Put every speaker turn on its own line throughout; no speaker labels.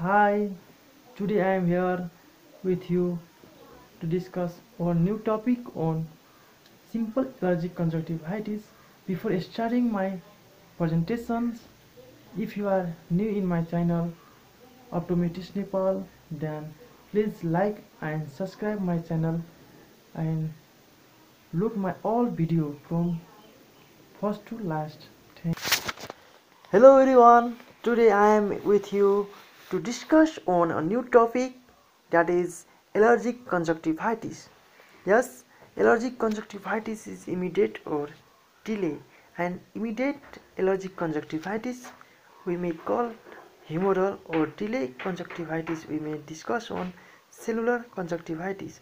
Hi, today I am here with you to discuss our new topic on simple allergic conjunctivitis. Before starting my presentations, if you are new in my channel Optometrist Nepal, then please like and subscribe my channel and look my all video from first to last. Hello everyone, today I am with you to discuss on a new topic, that is allergic conjunctivitis. Yes, allergic conjunctivitis is immediate or delay, and immediate allergic conjunctivitis we may call humoral, or delay conjunctivitis we may discuss on cellular conjunctivitis.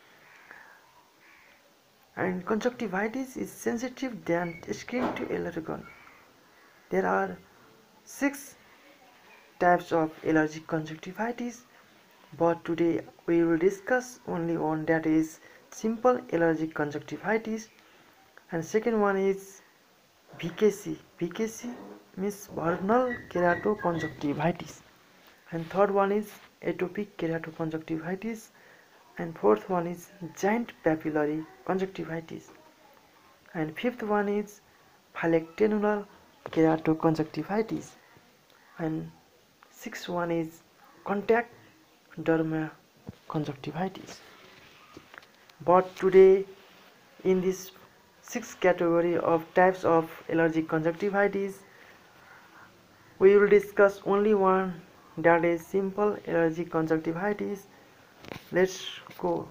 And conjunctivitis is sensitive than skin to allergen. There are 6 types of allergic conjunctivitis, but today we will discuss only one, that is simple allergic conjunctivitis. And second one is VKC. VKC means vernal keratoconjunctivitis. And third one is atopic keratoconjunctivitis. And fourth one is giant papillary conjunctivitis. And fifth one is phyllectenular keratoconjunctivitis. And sixth one is contact dermaconjunctivitis. But today, in this 6 category of types of allergic conjunctivitis, we will discuss only one, that is simple allergic conjunctivitis. Let's go.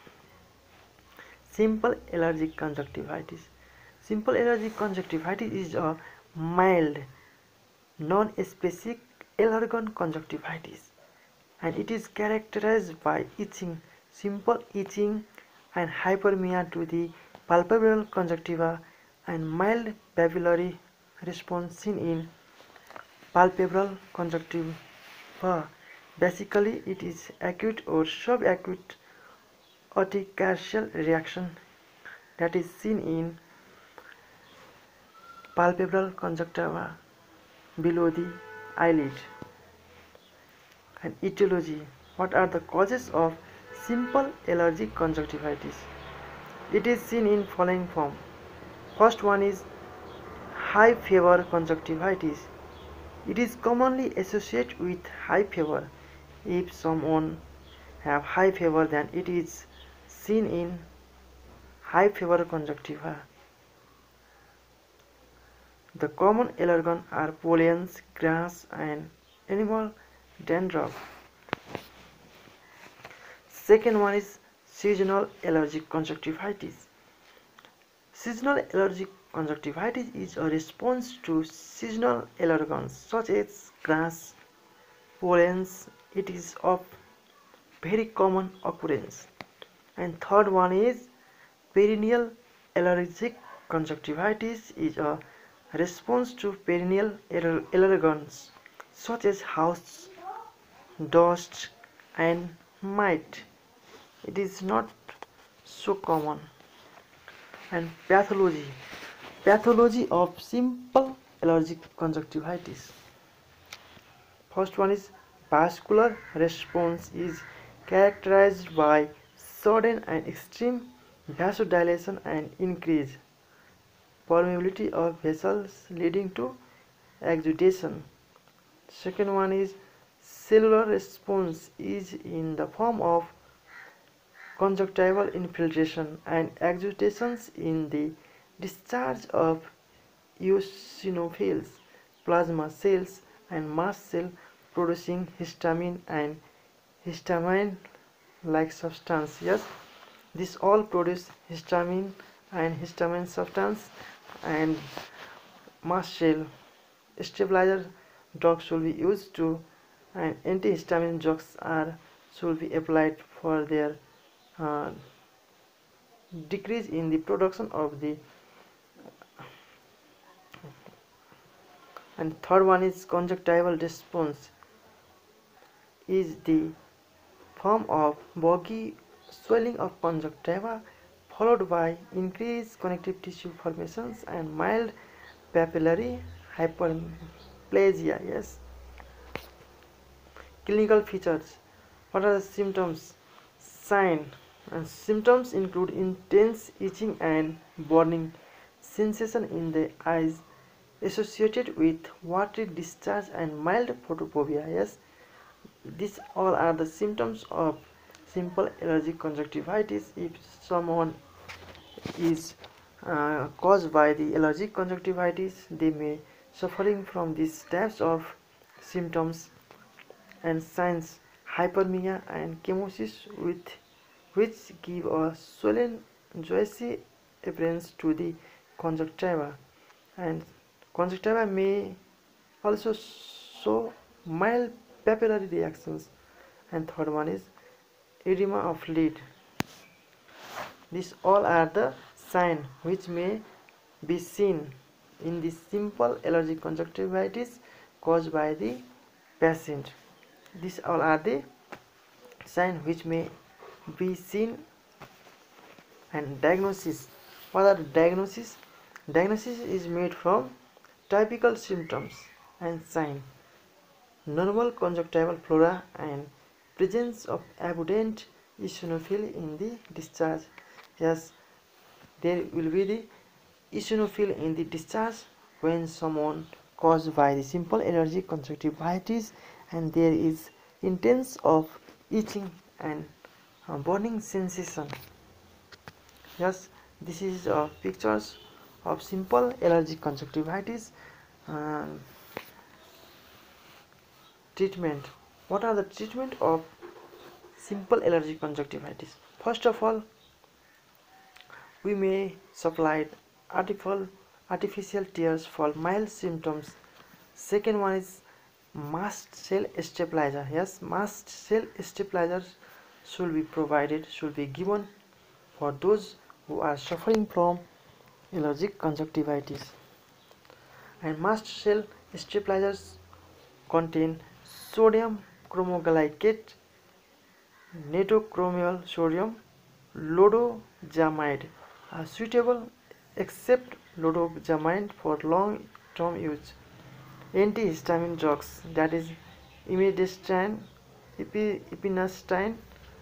Simple allergic conjunctivitis. Simple allergic conjunctivitis is a mild, non-specific allergen conjunctivitis, and it is characterized by itching, simple itching and hyperemia to the palpebral conjunctiva, and mild papillary response seen in palpebral conjunctiva. Basically, it is acute or subacute urticarial reaction that is seen in palpebral conjunctiva below the eyelid. And etiology. What are the causes of simple allergic conjunctivitis? It is seen in following form. First one is high fever conjunctivitis. It is commonly associated with high fever. If someone have high fever, then it is seen in high fever conjunctiva. The common allergen are pollens, grass, and animal dandruff. Second one is seasonal allergic conjunctivitis. Seasonal allergic conjunctivitis is a response to seasonal allergens such as grass, pollens. It is of very common occurrence. And third one is perennial allergic conjunctivitis is a response to perennial allergens such as house dust and mite. It is not so common. And pathology of simple allergic conjunctivitis. First one is vascular response is characterized by sudden and extreme vasodilation and increased permeability of vessels leading to exudation. Second one is cellular response is in the form of conjunctival infiltration and exudations in the discharge of eosinophils, plasma cells, and mast cell producing histamine and histamine like substance. Yes, this all produce histamine and histamine substance, and mast cell stabilizer drugs should be used to, and antihistamine drugs are should be applied for their uh, decrease in the production of the. And third one is conjunctival response is the form of boggy swelling of conjunctiva followed by increased connective tissue formations and mild papillary hyperplasia. Yes, Clinical features. What are the symptoms? Sign. And symptoms include intense itching and burning sensation in the eyes associated with watery discharge and mild photophobia. Yes, these all are the symptoms of simple allergic conjunctivitis. If someone is caused by the allergic conjunctivitis, they may suffering from these types of symptoms and signs: hyperemia and chemosis, with which give a swollen juicy appearance to the conjunctiva, and conjunctiva may also show mild papillary reactions. And third one is edema of lid. These all are the signs which may be seen in the simple allergic conjunctivitis caused by the patient. These all are the signs which may be seen. And diagnosis. What are the diagnosis? Diagnosis is made from typical symptoms and signs, normal conjunctival flora, and presence of abundant eosinophil in the discharge. Yes, there will be the eosinophil in the discharge when someone caused by the simple allergic conjunctivitis, and there is intense of itching and burning sensation. Yes, this is pictures of simple allergic conjunctivitis. Treatment. What are the treatment of simple allergic conjunctivitis? First of all, we may supply artificial tears for mild symptoms. Second one is mast cell stabilizer. Yes, mast cell stabilizers should be provided, should be given for those who are suffering from allergic conjunctivitis. And mast cell stabilizers contain sodium chromoglycate, netochromial sodium, lodoxamide are suitable except lodoxamide for long-term use. Antihistamine drugs, that is imidestine, epinestine,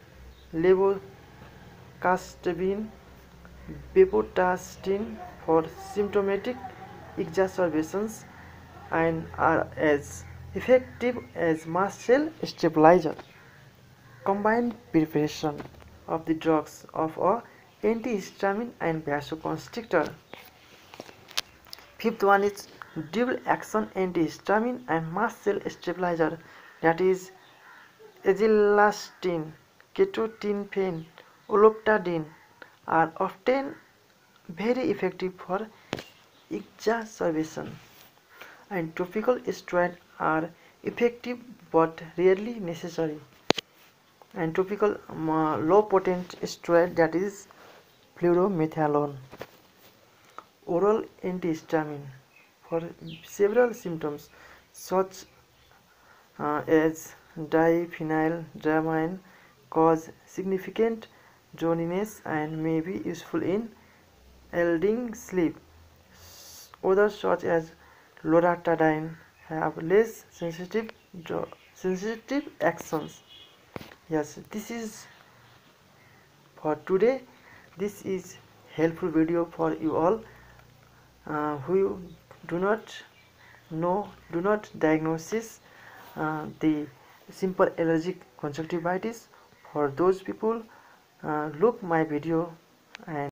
levetiracetam, bepotastine for symptomatic exacerbations, and are as effective as mast cell stabilizer. Combined preparation of the drugs of a antihistamine and vasoconstrictor. Fifth one is dual action antihistamine and mast cell stabilizer, that is azilastine, ketotifen, olopatadine are often very effective for exacerbation. And topical steroids are effective but rarely necessary. And topical low potent steroid, that is fluoromethalone. Oral antihistamine for several symptoms such as diphenhydramine cause significant drowsiness and may be useful in eluding sleep. Others such as loratadine have less sensitive actions. Yes, this is for today. This is helpful video for you all who do not diagnose the simple allergic conjunctivitis. For those people, look my video and